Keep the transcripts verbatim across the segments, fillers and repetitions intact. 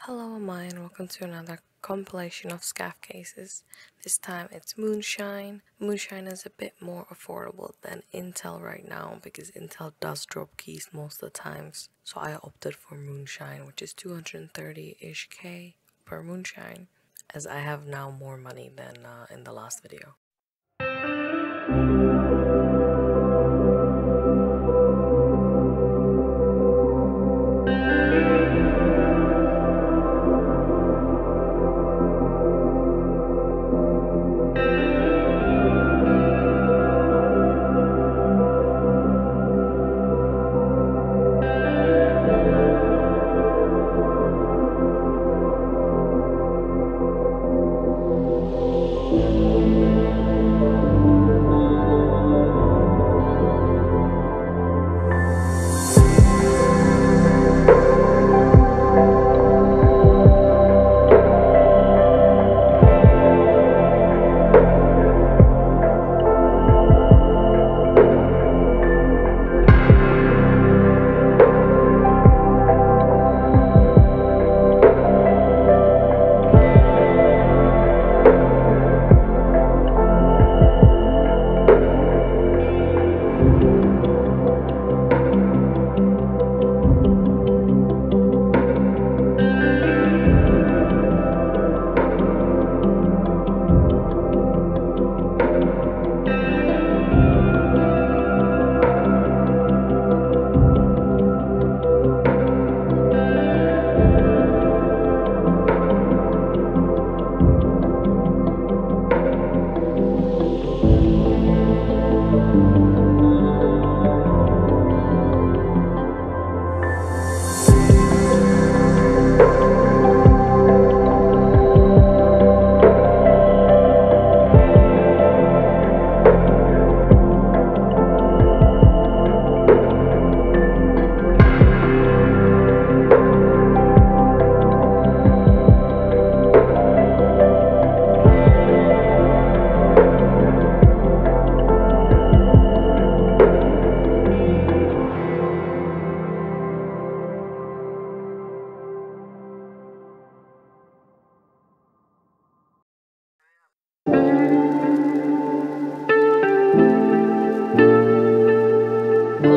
Hello mine, welcome to another compilation of scav cases. This time it's Moonshine. Moonshine is a bit more affordable than Intel right now because Intel does drop keys most of the times. So I opted for Moonshine, which is two hundred thirty-ish K per Moonshine, as I have now more money than uh, in the last video.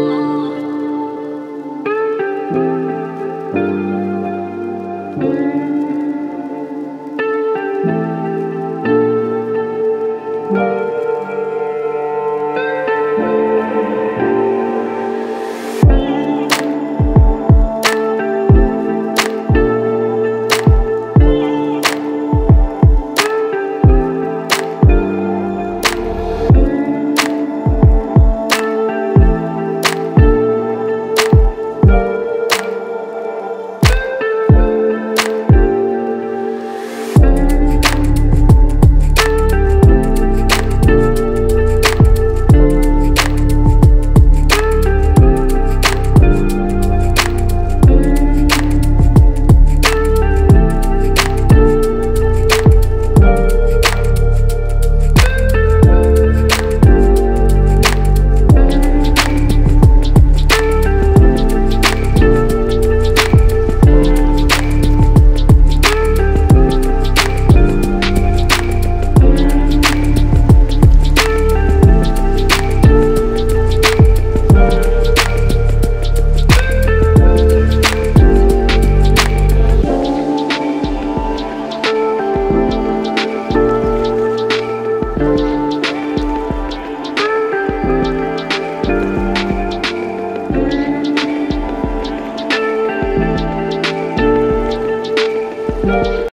Thank you.